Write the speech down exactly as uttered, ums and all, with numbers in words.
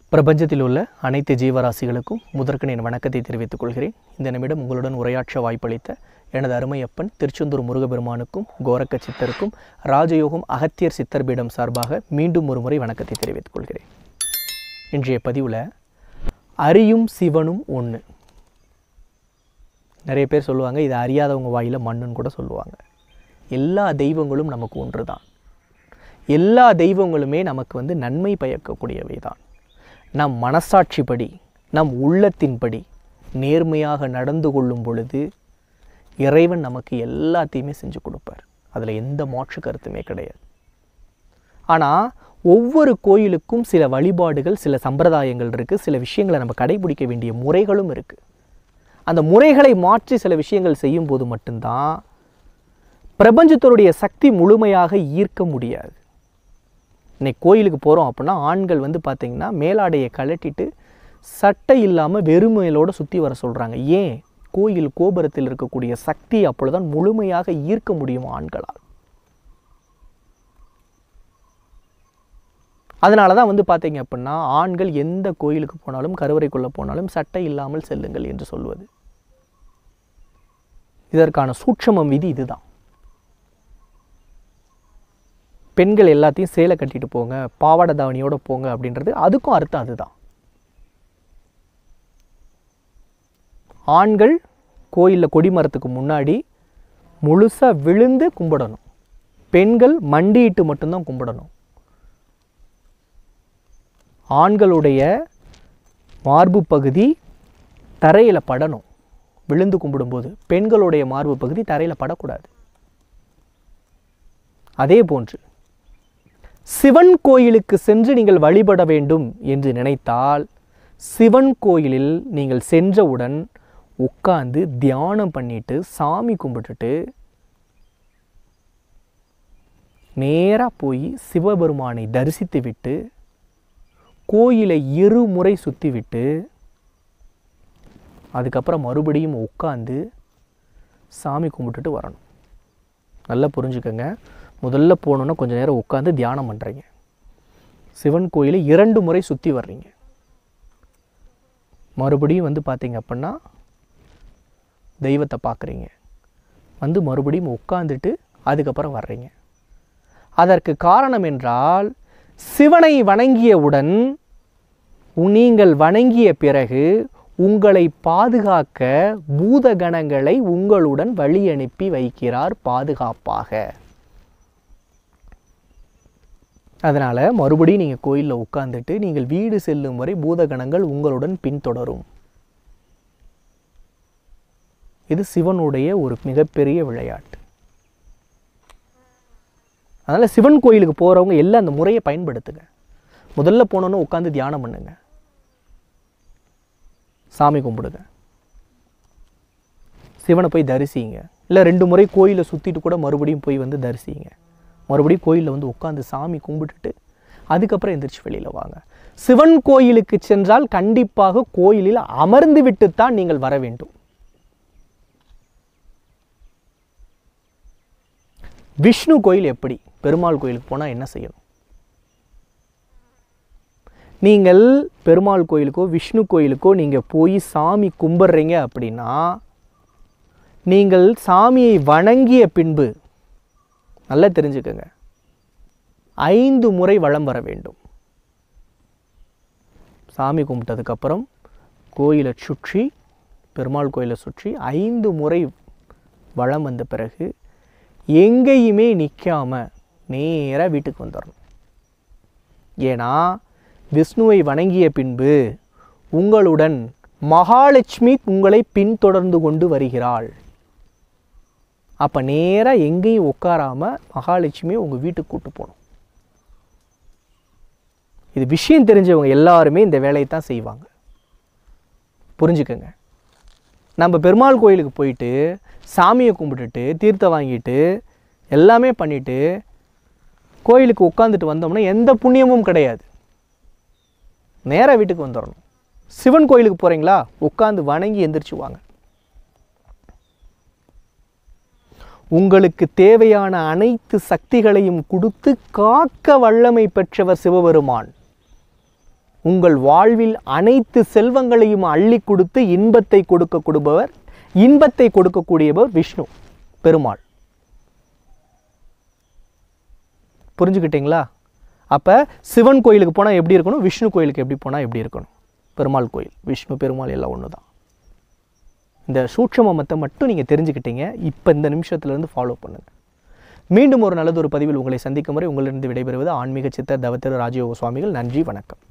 பிரபஞ்சத்தில் உள்ள அனைத்து ஜீவராசிகளுக்கும் முதற்கன் என் வணக்கத்தை தெரிவித்துக் கொள்கிறேன். இந்த நிமிடம் உங்களுடன் உரையாற்ற வாய்ப்பளித்த எனது அருமையப்பன் திருச்செந்தூர் முருகபெருமானுக்கும் கோரக்க சித்தருக்கும் ராஜயோகம் அகத்தியர் சித்தர் பீடம் சார்பாக மீண்டும் ஒரு முறை வணக்கத்தை தெரிவித்துக் கொள்கிறேன். இன்றைய பதிவில் அறியும் சிவனும் ஒன்று. நிறைய பேர் சொல்லுவாங்க, இதை அறியாதவங்க வாயில் மண்ணுன்னு கூட சொல்லுவாங்க. எல்லா தெய்வங்களும் நமக்கு ஒன்று தான். எல்லா தெய்வங்களுமே நமக்கு வந்து நன்மை பயக்கக்கூடியவை தான். நம் மனசாட்சிப்படி, நம் உள்ளத்தின்படி நேர்மையாக நடந்து கொள்ளும் பொழுது இறைவன் நமக்கு எல்லாத்தையுமே செஞ்சு கொடுப்பார். அதில் எந்த மாற்று கருத்துமே கிடையாது. ஆனால் ஒவ்வொரு கோயிலுக்கும் சில வழிபாடுகள், சில சம்பிரதாயங்கள் இருக்குது. சில விஷயங்களை நம்ம கடைபிடிக்க வேண்டிய முறைகளும் இருக்குது. அந்த முறைகளை மாற்றி சில விஷயங்கள் செய்யும் போது மட்டும்தான் பிரபஞ்சத்தோடைய சக்தி முழுமையாக ஈர்க்க முடியாது. இன்னைக்கு கோயிலுக்கு போகிறோம் அப்படின்னா ஆண்கள் வந்து பார்த்திங்கன்னா மேலாடையை கழட்டிட்டு சட்டை இல்லாமல் வெறுமையிலோடு சுற்றி வர சொல்கிறாங்க. ஏன்? கோயில் கோபுரத்தில் இருக்கக்கூடிய சக்தி அப்பொழுதுதான் முழுமையாக ஈர்க்க முடியும் ஆண்களால். அதனால தான் வந்து பார்த்திங்க அப்படின்னா ஆண்கள் எந்த கோயிலுக்கு போனாலும், கருவறைக்குள்ளே போனாலும் சட்டை இல்லாமல் செல்லுங்கள் என்று சொல்வது. இதற்கான சூட்சமம் விதி இதுதான். பெண்கள் எல்லாத்தையும் சேலை கட்டிட்டு போங்க, பாவாடை தாவணியோடு போங்க அப்படின்றது அதுக்கும் அர்த்தம் அதுதான். ஆண்கள் கோயிலில் கொடிமரத்துக்கு முன்னாடி முழுசாக விழுந்து கும்பிடணும். பெண்கள் மண்டியிட்டு மட்டும்தான் கும்பிடணும். ஆண்களுடைய மார்பு பகுதி தரையில் படணும் விழுந்து கும்பிடும்போது. பெண்களுடைய மார்பு பகுதி தரையில் படக்கூடாது. அதே போன்று சிவன் கோயிலுக்கு சென்று நீங்கள் வழிபட வேண்டும் என்று நினைத்தால் சிவன் கோயிலில் நீங்கள் சென்றவுடன் உட்கார்ந்து தியானம் பண்ணிட்டு சாமி கும்பிட்டுட்டு நேராக போய் சிவபெருமானை தரிசித்து விட்டு கோயிலை இருமுறை சுற்றி விட்டு அதுக்கப்புறம் மறுபடியும் உட்காந்து சாமி கும்பிட்டுட்டு வரணும். நல்லா புரிஞ்சுக்கங்க. முதல்ல போகணுன்னா கொஞ்சம் நேரம் உட்காந்து தியானம் பண்ணுறீங்க. சிவன் கோயிலை இரண்டு முறை சுற்றி வர்றீங்க. மறுபடியும் வந்து பார்த்தீங்க அப்படின்னா தெய்வத்தை பார்க்குறீங்க. வந்து மறுபடியும் உட்காந்துட்டு அதுக்கப்புறம் வர்றீங்க. அதற்கு காரணம் என்றால் சிவனை வணங்கியவுடன் நீங்கள் வணங்கிய பிறகு உங்களை பாதுகாக்க பூதகணங்களை உங்களுடன் வழி அனுப்பி வைக்கிறார் பாதுகாப்பாக. அதனால் மறுபடியும் நீங்கள் கோயிலில் உட்காந்துட்டு நீங்கள் வீடு செல்லும் வரை பூதகணங்கள் உங்களுடன் பின்தொடரும். இது சிவனுடைய ஒரு மிகப்பெரிய விளையாட்டு. அதனால் சிவன் கோயிலுக்கு போகிறவங்க எல்லாம் அந்த முறையை பயன்படுத்துங்க. முதல்ல போனோன்னு உட்காந்து தியானம் பண்ணுங்க, சாமி கும்பிடுங்க, சிவனை போய் தரிசிங்க. இல்லை ரெண்டு முறை கோயிலை சுற்றிட்டு கூட மறுபடியும் போய் வந்து தரிசிங்க. மறுபடியும் கோயிலில் வந்து உட்காந்து சாமி கும்பிட்டுட்டு அதுக்கப்புறம் எந்திரிச்சு வெளியில் வாங்க. சிவன் கோயிலுக்கு சென்றால் கண்டிப்பாக கோயிலில் அமர்ந்து விட்டுத்தான் நீங்கள் வர வேண்டும். விஷ்ணு கோயில் எப்படி? பெருமாள் கோயிலுக்கு போனால் என்ன செய்யணும்? நீங்கள் பெருமாள் கோயிலுக்கோ விஷ்ணு கோயிலுக்கோ நீங்கள் போய் சாமி கும்பிட்றீங்க அப்படின்னா நீங்கள் சாமியை வணங்கிய பின்பு நல்லா தெரிஞ்சுக்கங்க, ஐந்து முறை வலம் வர வேண்டும். சாமி கும்பிட்டதுக்கப்புறம் கோயிலை சுற்றி, பெருமாள் கோயிலை சுற்றி ஐந்து முறை வலம் வந்த பிறகு எங்கேயுமே நிற்காம நேராக வீட்டுக்கு வந்துடணும். ஏன்னா விஷ்ணுவை வணங்கிய பின்பு உங்களுடன் மகாலட்சுமி உங்களை பின்தொடர்ந்து கொண்டு வருகிறாள். அப்போ நேராக எங்கேயும் உட்காராமல் மகாலட்சுமியை உங்கள் வீட்டுக்கு கூட்டு போகணும். இது விஷயம் தெரிஞ்சவங்க எல்லாருமே இந்த வேலையை தான் செய்வாங்க. புரிஞ்சுக்கங்க. நம்ம பெருமாள் கோயிலுக்கு போயிட்டு சாமியை கும்பிட்டுட்டு தீர்த்தம் வாங்கிட்டு எல்லாமே பண்ணிவிட்டு கோயிலுக்கு உட்காந்துட்டு வந்தோம்னா எந்த புண்ணியமும் கிடையாது. நேராக வீட்டுக்கு வந்துடணும். சிவன் கோயிலுக்கு போகிறீங்களா, உட்காந்து வணங்கி எந்திரிச்சு வாங்க. உங்களுக்கு தேவையான அனைத்து சக்திகளையும் கொடுத்து காக்க வல்லமை பெற்றவர் சிவபெருமான். உங்கள் வாழ்வில் அனைத்து செல்வங்களையும் அள்ளி கொடுத்து இன்பத்தை கொடுக்க கொடுப்பவர், இன்பத்தை கொடுக்கக்கூடியவர் விஷ்ணு பெருமாள். புரிஞ்சுக்கிட்டீங்களா? அப்போ சிவன் கோயிலுக்கு போனால் எப்படி இருக்கணும், விஷ்ணு கோயிலுக்கு எப்படி போனால் எப்படி இருக்கணும்? பெருமாள் கோயில், விஷ்ணு பெருமாள் எல்லாம் ஒன்று தான். இந்த சூட்சமத்தை மட்டும் நீங்கள் தெரிஞ்சுக்கிட்டீங்க. இப்போ இந்த நிமிஷத்துலேருந்து ஃபாலோ பண்ணுங்கள். மீண்டும் ஒரு நல்லதொரு பதிவில் உங்களை சந்திக்கும் வரை உங்களிலிருந்து விடைபெறுவது ஆன்மீக சித்தர் தவத்திரு ராஜயோக சுவாமிகள். நன்றி, வணக்கம்.